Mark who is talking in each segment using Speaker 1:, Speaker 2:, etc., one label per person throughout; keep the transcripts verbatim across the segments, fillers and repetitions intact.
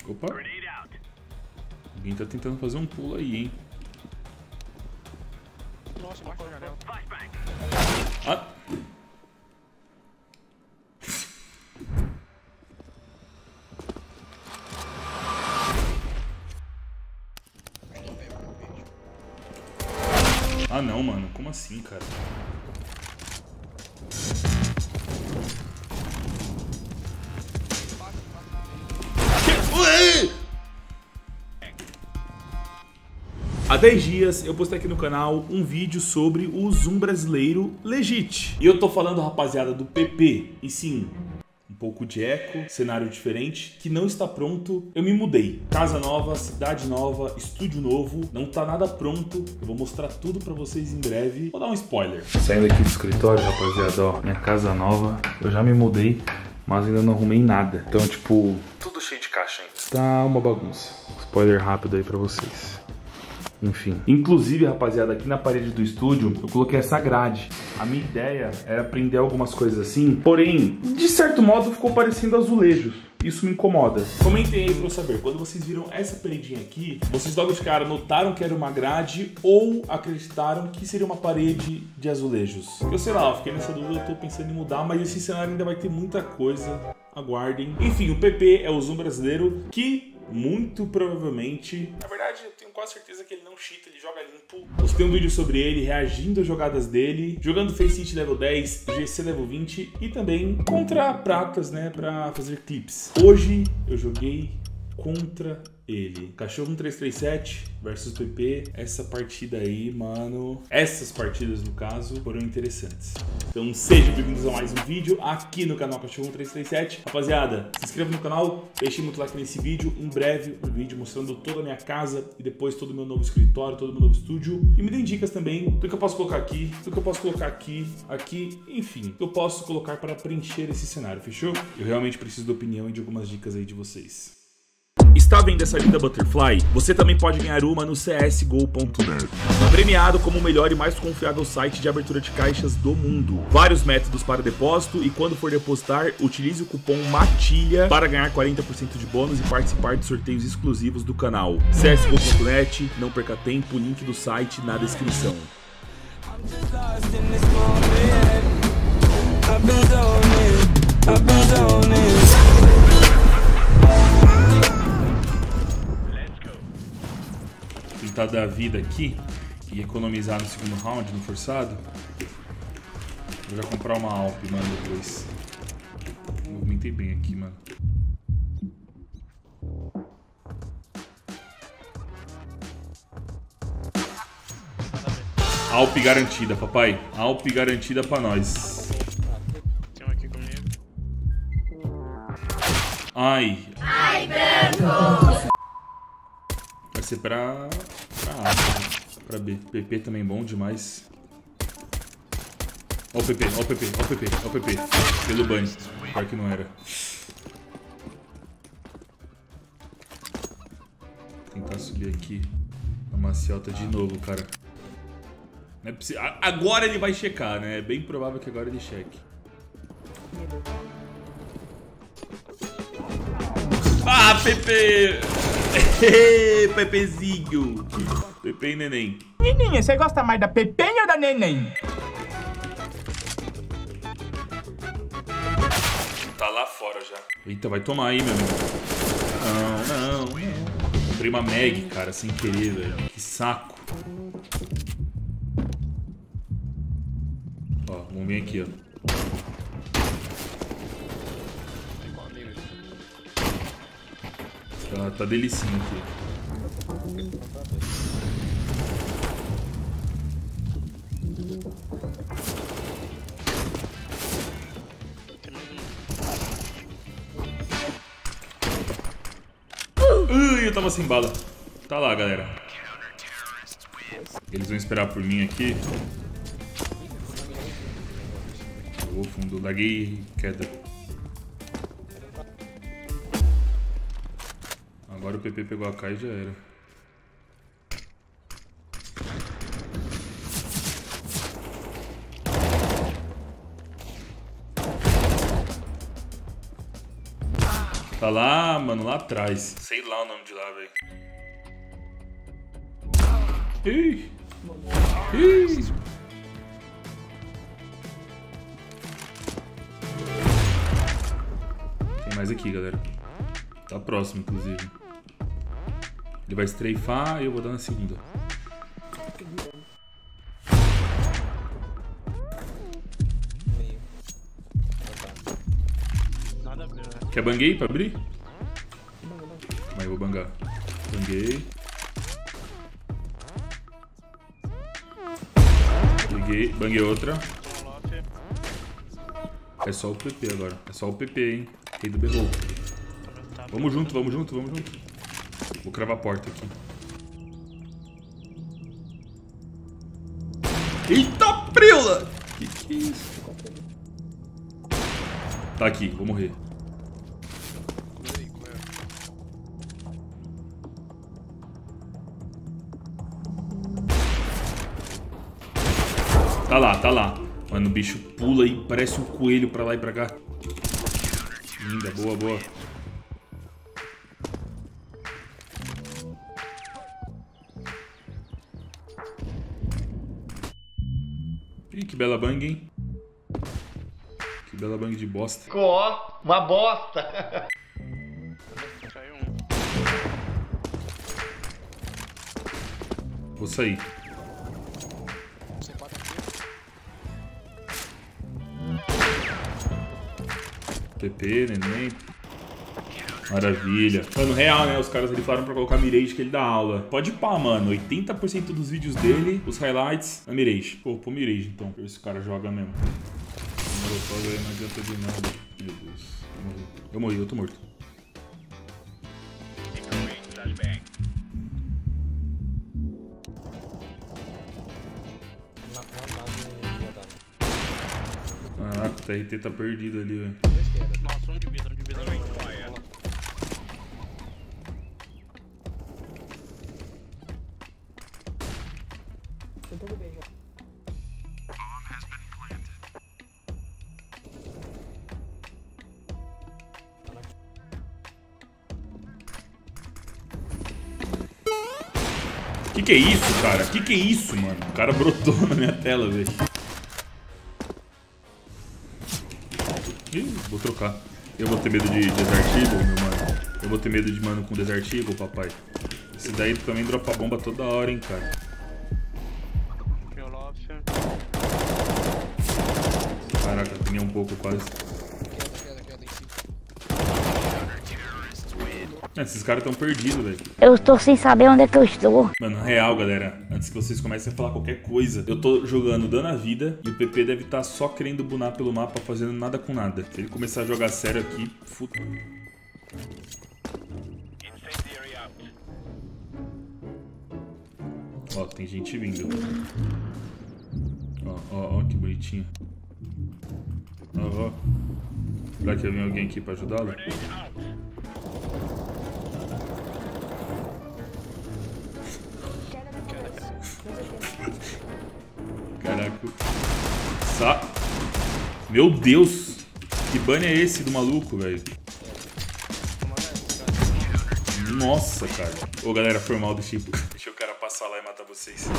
Speaker 1: Opa. Alguém tá tentando fazer um pulo aí, hein?
Speaker 2: Nossa, embaixo da janela.
Speaker 1: Ah. Ah não, mano. Como assim, cara? Há dez dias eu postei aqui no canal um vídeo sobre o Zoom brasileiro Legit. E eu tô falando, rapaziada, do P P. E sim, um pouco de eco, cenário diferente, que não está pronto. Eu me mudei. Casa nova, cidade nova, estúdio novo. Não tá nada pronto. Eu vou mostrar tudo pra vocês em breve. Vou dar um spoiler. Saindo aqui do escritório, rapaziada, ó. Minha casa nova. Eu já me mudei, mas ainda não arrumei nada. Então, tipo, tudo cheio de caixa ainda. Tá uma bagunça. Spoiler rápido aí pra vocês. Enfim, inclusive, rapaziada, aqui na parede do estúdio eu coloquei essa grade. A minha ideia era prender algumas coisas assim, porém, de certo modo ficou parecendo azulejos. Isso me incomoda. Comentem aí pra eu saber, quando vocês viram essa paredinha aqui, vocês logo de cara notaram que era uma grade ou acreditaram que seria uma parede de azulejos? Eu sei lá, eu fiquei nessa dúvida, eu tô pensando em mudar, mas esse cenário ainda vai ter muita coisa. Aguardem. Enfim, o P P é o Zoom brasileiro que muito provavelmente, na verdade eu tenho quase certeza que ele não cheata, ele joga limpo. Postei um vídeo sobre ele, reagindo às jogadas dele, jogando Faceit level dez, G C level vinte e também contra pratas, né, pra fazer clips. Hoje eu joguei contra ele. Cachorro um três três sete versus P P. Essa partida aí, mano, essas partidas no caso, foram interessantes. Então sejam bem-vindos a mais um vídeo aqui no canal Cachorro um três três sete. Rapaziada, se inscreva no canal, deixe muito like nesse vídeo. Em breve um vídeo mostrando toda a minha casa e depois todo o meu novo escritório, todo o meu novo estúdio. E me deem dicas também do que eu posso colocar aqui, do que eu posso colocar aqui, aqui, enfim, eu posso colocar para preencher esse cenário, fechou? Eu realmente preciso da opinião e de algumas dicas aí de vocês. Está vendo essa linda Butterfly? Você também pode ganhar uma no C S G O ponto net. Premiado como o melhor e mais confiável site de abertura de caixas do mundo. Vários métodos para depósito e quando for depositar, utilize o cupom MATILHA para ganhar quarenta por cento de bônus e participar de sorteios exclusivos do canal. C S G O ponto net, não perca tempo, link do site na descrição. Tentar dar a vida aqui e economizar no segundo round, no forçado. Vou já comprar uma Alp, mano, depois. Movimentei bem aqui, mano. Alp garantida, papai. Alp garantida pra nós.
Speaker 2: Tem um aqui comigo.
Speaker 1: Ai.
Speaker 3: Ai, branco!
Speaker 1: Vai ser pra... pra A, né? Pra B. P P também bom demais. Ó o P P, ó o P P, ó o P P, ó o P P. Pelo banho. Pior que não era. Vou tentar subir aqui na maciota de novo, cara. Não é possível. Agora ele vai checar, né? É bem provável que agora ele cheque. Ah, P P! Pepezinho! Pepe e neném.
Speaker 4: Nininha, você gosta mais da Pepenha ou da neném?
Speaker 1: Tá lá fora já. Eita, vai tomar aí, meu amigo. Não, não, não. Comprei uma Meg, cara, sem querer, velho. Que saco. Ó, vamos vir aqui, ó. Tá, tá delicinho aqui. Ui, eu tava sem bala. Tá lá, galera. Eles vão esperar por mim aqui. Eu vou fundo, laguei queda. Agora o P P pegou a K e já era. Tá lá, mano, lá atrás. Sei lá o nome de lá, velho. Ih! Ih! Tem mais aqui, galera. Tá próximo, inclusive. Ele vai estreifar e eu vou dar na segunda.
Speaker 2: Nada a ver, né?
Speaker 1: Quer banguei pra abrir? Mas eu vou bangar. Banguei. Liguei, banguei outra. É só o P P agora. É só o P P, hein? Rei do berrou. Vamos junto, vamos junto, vamos junto. Vou cravar a porta aqui. Eita, preula! Que que é isso? Tá aqui, vou morrer. Tá lá, tá lá. Mano, o bicho pula e parece um coelho pra lá e pra cá. Linda, boa, boa. Ih, que bela bang, hein? Que bela bang de bosta.
Speaker 5: Ficou, ó, uma bosta.
Speaker 2: Caiu um.
Speaker 1: Vou sair.
Speaker 2: C quatro aqui.
Speaker 1: P P, neném. Maravilha. Mano, real, né? Os caras ali falaram pra colocar Mirage que ele dá aula. Pode pá, mano. oitenta por cento dos vídeos dele, os highlights, na Mirage. Pô, pô Mirage, então. Pra ver se o cara joga mesmo. Não adianta de nada. Meu Deus. Eu morri. Eu morri, eu tô morto. Caraca, o T R T tá perdido ali, velho.
Speaker 2: Nossa, um de vida, um de vida.
Speaker 1: Que que é isso, cara? Que que é isso, mano? O cara brotou na minha tela, velho. Ih, vou trocar. Eu vou ter medo de Desert Eagle, meu mano. Eu vou ter medo de mano com Desert Eagle, papai. Esse daí também dropa bomba toda hora, hein, cara. Caraca, apanhei um pouco quase. Esses caras estão perdidos, velho.
Speaker 6: Eu tô sem saber onde é que eu estou.
Speaker 1: Mano, real, galera. Antes que vocês comecem a falar qualquer coisa, eu tô jogando dando a vida e o P P deve estar só querendo bunar pelo mapa, fazendo nada com nada. Se ele começar a jogar sério aqui, puta. Ó, tem gente vindo. Ó, ó, ó, que bonitinho. Ó, ó. Será que vem alguém aqui pra ajudá-lo? Caraca. Sa... Meu Deus! Que ban é esse do maluco, velho? Nossa, cara. Ô, galera, foi mal do tipo. Deixa o cara passar lá e matar vocês.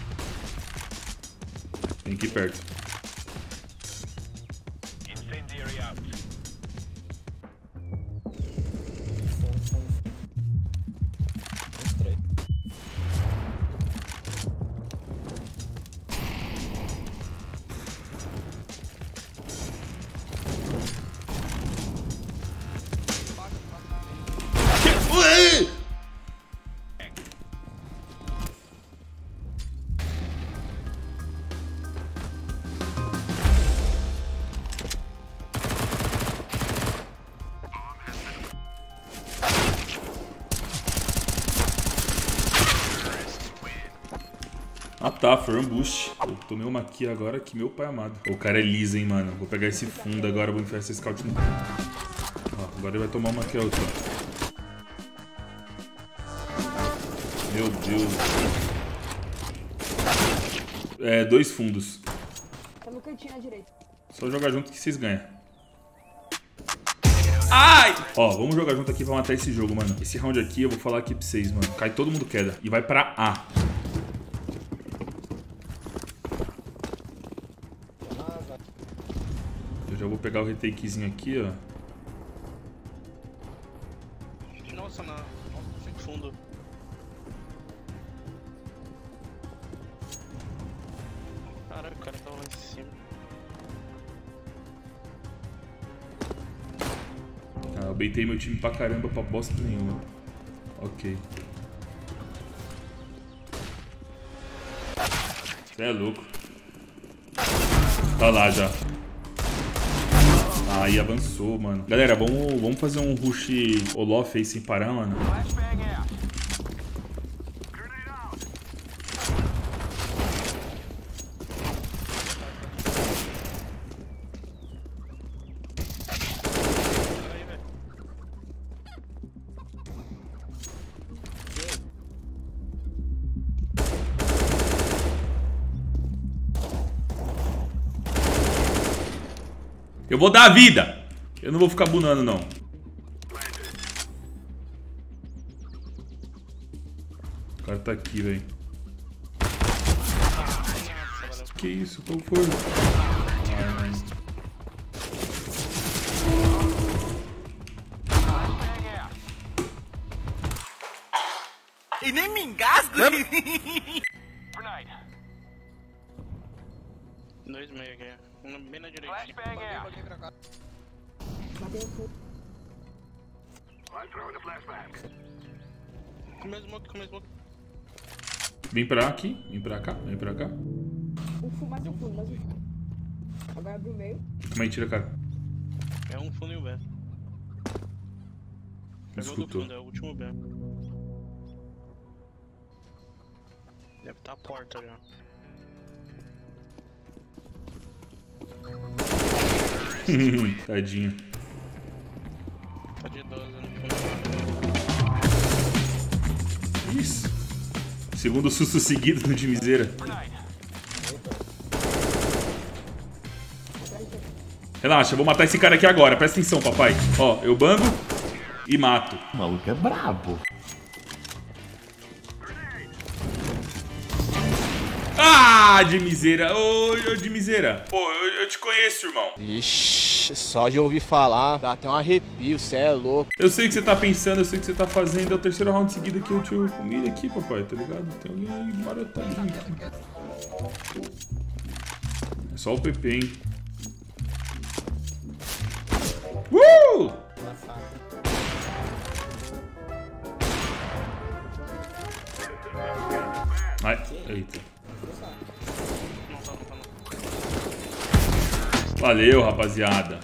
Speaker 1: Vem aqui perto. Ah tá, foi um boost. Eu tomei uma aqui agora que meu pai amado. O cara é liso, hein, mano. Vou pegar esse fundo agora, vou enfiar esse scout no... Ó, agora ele vai tomar uma aqui, outra. Meu Deus. É, dois fundos.
Speaker 7: Tá no cantinho à direita.
Speaker 1: Só jogar junto que vocês ganham. Ai! Ó, vamos jogar junto aqui pra matar esse jogo, mano. Esse round aqui, eu vou falar aqui pra vocês, mano. Cai todo mundo queda. E vai pra A. Eu já vou pegar o retakezinho aqui, ó.
Speaker 2: Nossa, na... Nossa, fundo. Caralho, o cara tá lá em cima.
Speaker 1: Ah, eu beitei meu time pra caramba pra bosta nenhuma. Ok. Você é louco. Tá lá já. Aí avançou, mano. Galera, vamos, vamos fazer um rush Olof aí sem parar, mano. Eu vou dar a vida. Eu não vou ficar bunando, não. O cara tá aqui, velho. Que isso? Qual foi? Ai, mano.
Speaker 4: E nem me engasgo.
Speaker 2: Dois meio aqui. Um bem na direita. Come smoke, come smoke.
Speaker 1: Vem pra aqui, vem pra cá, vem pra cá.
Speaker 7: Um fundo, mais um fundo, mais um fundo. Agora abre o meio.
Speaker 1: Como é que tira, cara?
Speaker 2: É um fundo e um B.
Speaker 1: Não
Speaker 2: Pegou do
Speaker 1: escutou.
Speaker 2: fundo, é o último B. Deve estar a porta já.
Speaker 1: Tadinho.
Speaker 2: Tá de doze no fundo.
Speaker 1: Isso. Segundo susto seguido no de miséria. Relaxa, eu vou matar esse cara aqui agora. Presta atenção, papai. Ó, eu bango e mato.
Speaker 8: O maluco é brabo.
Speaker 1: Ah, de miséria. Ô, ô, de miséria. Pô, eu, eu te conheço, irmão.
Speaker 9: Ixi, só de ouvir falar, dá até um arrepio, cê é louco.
Speaker 1: Eu sei o que você tá pensando, eu sei o que você tá fazendo. É o terceiro round seguido que eu te comi aqui, papai, tá ligado? Tem alguém aí marotadinho aqui. É só o P P, hein? Uh! Ai, eita. Valeu, rapaziada.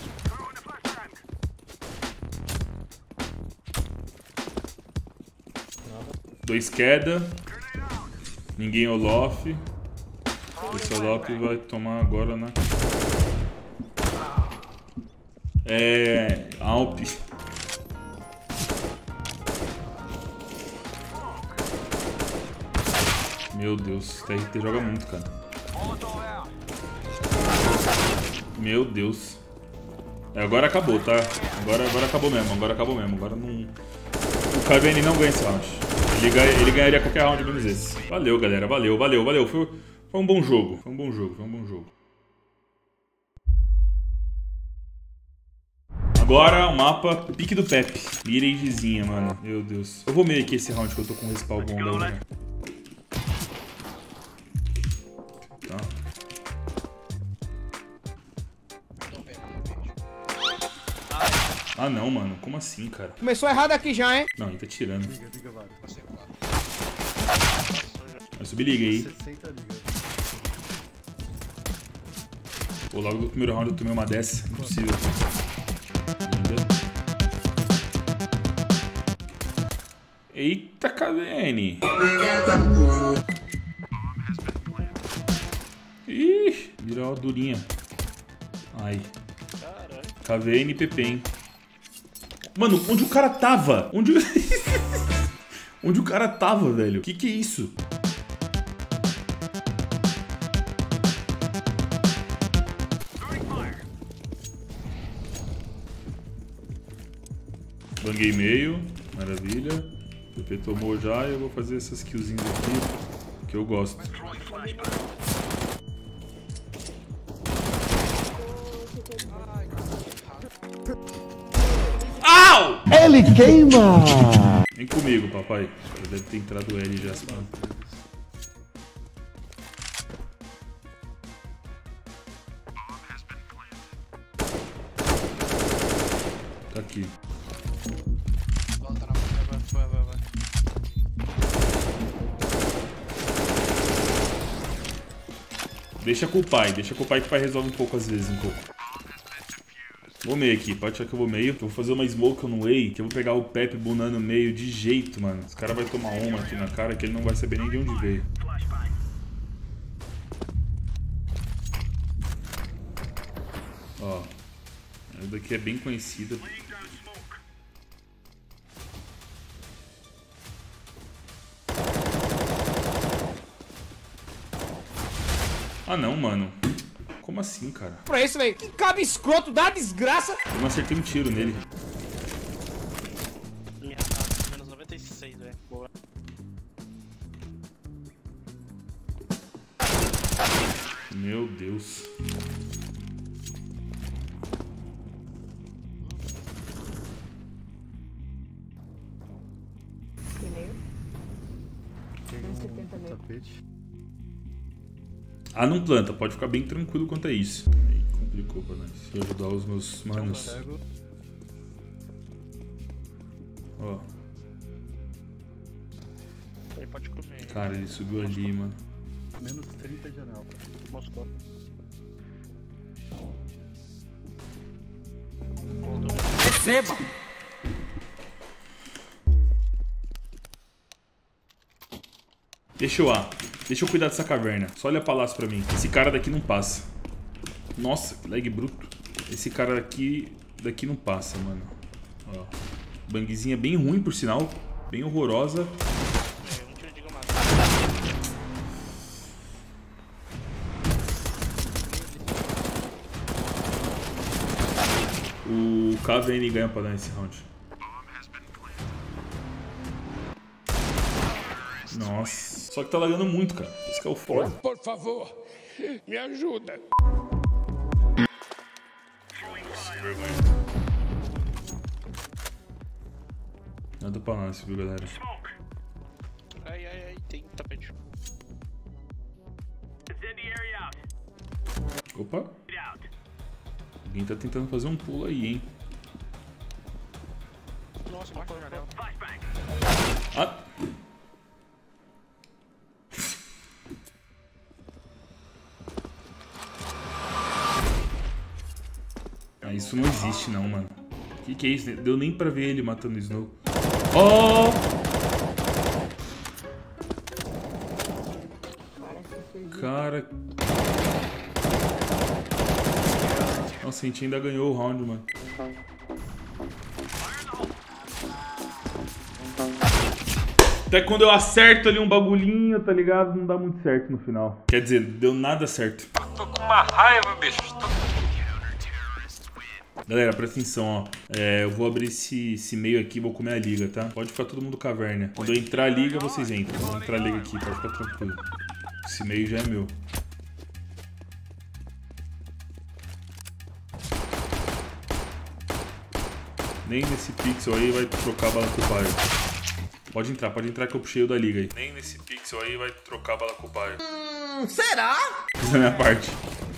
Speaker 1: Dois queda. Ninguém Olof. Esse Olof vai tomar agora na... É... Alp. Meu Deus, T R T joga muito, cara. Meu Deus. É, agora acabou, tá? Agora, agora acabou mesmo, agora acabou mesmo. Agora não... O K V N não ganha esse round. Ele, ganha, ele ganharia qualquer round menos esse. Valeu, galera. Valeu, valeu, valeu. Foi, foi um bom jogo. Foi um bom jogo, foi um bom jogo. Agora o mapa Pique do Pepe. Miragezinha, mano. Meu Deus. Eu vou meio aqui esse round que eu tô com um respawn bomba, né? Tá. Ah não, mano. Como assim, cara?
Speaker 9: Começou errado aqui já, hein?
Speaker 1: Não, ele tá tirando. Vai subir liga aí. Pô, logo no primeiro round eu tomei uma dessa. Impossível. Ainda. Eita, K V N. Ih, virou uma durinha. Ai. K V N e P P, hein? Mano, onde o cara tava? Onde, onde o cara tava, velho? Que que é isso? Banguei meio. Maravilha. O P P tomou já e eu vou fazer essas killzinhas aqui que eu gosto. Au!
Speaker 8: Ele queima!
Speaker 1: Vem comigo, papai. Já deve ter entrado o L já, mano. Tá aqui.
Speaker 2: Volta na vai, vai, vai, vai.
Speaker 1: Deixa com o pai, deixa com o pai que o pai resolve um pouco às vezes, um pouco. Vou meio aqui, pode achar que eu vou meio. Eu vou fazer uma smoke no way, que eu vou pegar o Pepe bunando no meio de jeito, mano. Esse cara vai tomar uma aqui na cara que ele não vai saber nem de onde veio. Ó, essa daqui é bem conhecida. Ah não, mano. Como assim, cara?
Speaker 10: Pra isso, velho. Que cabo escroto, dá desgraça.
Speaker 1: Eu não acertei um tiro nele.
Speaker 2: Minha casa, menos noventa e seis, velho. Boa.
Speaker 1: Meu Deus.
Speaker 7: Primeiro. duzentos e setenta meio.
Speaker 1: Ah, não planta. Pode ficar bem tranquilo quanto a isso. Aí complicou pra nós. Deixa eu ajudar os meus manos. Ó.
Speaker 2: Ele pode comer.
Speaker 1: Cara, ele subiu ali, mano.
Speaker 8: Menos trinta de anel.
Speaker 2: Moscou.
Speaker 4: Receba!
Speaker 1: Deixa eu A. Deixa eu cuidar dessa caverna. Só olha palácio pra mim. Esse cara daqui não passa. Nossa, que lag bruto. Esse cara daqui, daqui não passa, mano. Ó. Bangzinha bem ruim, por sinal. Bem horrorosa.
Speaker 2: É, um tiro de gomada.
Speaker 1: O K V N ganha pra dar esse round. Nossa. Só que tá lagando muito, cara. Esse que é o foda.
Speaker 10: Por favor, me ajuda.
Speaker 1: Nada pra nós, viu, galera?
Speaker 2: Ai, ai, ai, tem tapete.
Speaker 1: Opa. Alguém tá tentando fazer um pulo aí, hein?
Speaker 2: Nossa, marcou a janela.
Speaker 1: Ah! Ah, isso não existe não, mano. Que que é isso? Deu nem pra ver ele matando o Snow. Oh! Cara... Nossa, a gente ainda ganhou o round, mano. Até quando eu acerto ali um bagulhinho, tá ligado? Não dá muito certo no final. Quer dizer, deu nada certo.
Speaker 4: Tô com uma raiva, bicho. Tô...
Speaker 1: Galera, presta atenção, ó. É, eu vou abrir esse, esse meio aqui e vou comer a liga, tá? Pode ficar todo mundo caverna. Quando eu entrar a liga, vocês entram. Vou entrar a liga aqui, pode ficar tranquilo. Esse meio já é meu. Nem nesse pixel aí vai trocar a bala com o pai. Pode entrar, pode entrar que eu puxei o da liga aí. Nem nesse pixel aí vai trocar a bala com o pai.
Speaker 4: Hum, será?
Speaker 1: Fiz a minha parte.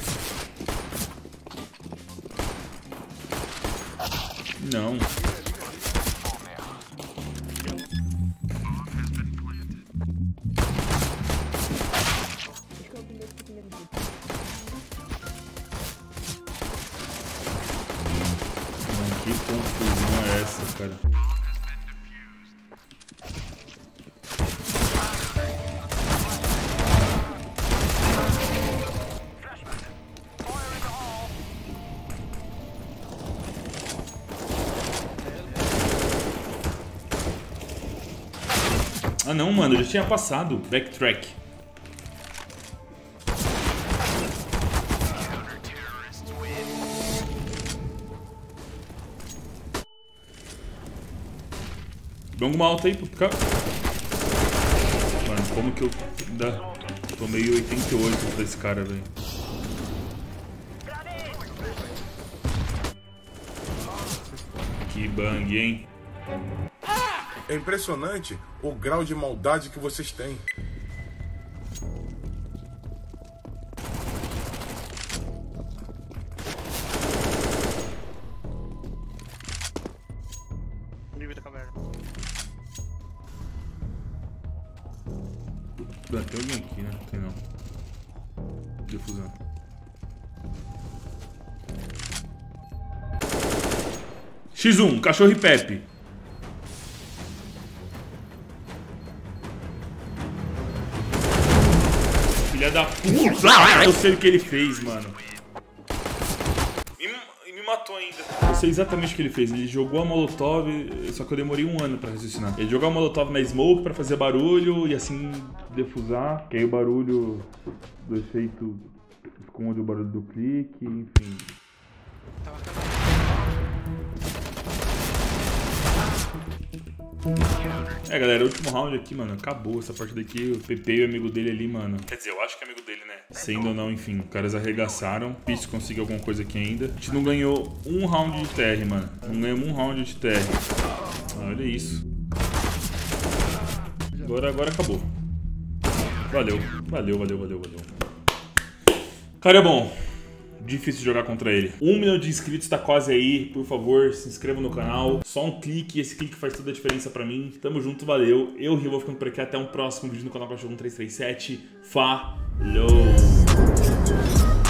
Speaker 1: Não. Mano, que confusão é essa, cara? Ah não, mano, eu já tinha passado. Backtrack. Dá uma alta aí pro cara. Mano, como que eu ainda tomei oitenta e oito pra esse cara, velho? Que bang, hein?
Speaker 11: É impressionante o grau de maldade que vocês têm.
Speaker 2: Livre da caverna.
Speaker 1: Tem alguém aqui, né? Não tem não. Defusão. xis um, cachorro e Pepe. Filha da puta. Eu sei o que ele fez, mano. E me matou ainda. Eu sei exatamente o que ele fez. Ele jogou a molotov, só que eu demorei um ano pra raciocinar. Ele jogou a molotov na smoke pra fazer barulho e assim defusar. Que aí o barulho do efeito esconde o barulho do clique, enfim. É, galera, o último round aqui, mano, acabou essa partida aqui. O Pepe e o amigo dele ali, mano. Quer dizer, eu acho que é amigo dele, né? Sendo ou não, enfim, os caras arregaçaram. Difícil conseguir alguma coisa aqui ainda. A gente não ganhou um round de T R, mano. Não ganhamos um round de T R. Olha isso. Agora, agora acabou. Valeu, valeu, valeu, valeu, valeu. Cara, é bom. Difícil jogar contra ele. Um milhão de inscritos tá quase aí. Por favor, se inscreva no canal. Só um clique, esse clique faz toda a diferença pra mim. Tamo junto, valeu. Eu, Rio, vou ficando por aqui. Até um próximo vídeo no canal Cachorro um três três sete. Falou!